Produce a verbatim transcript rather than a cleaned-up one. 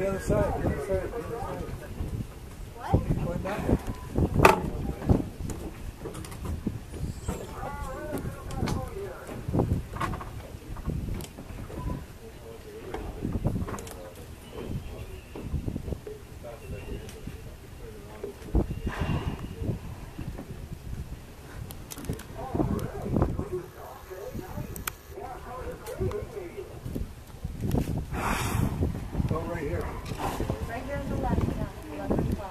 the other side, the other side, the other side. What? Going back. Go right here. Right here on the left, yeah, the left as well.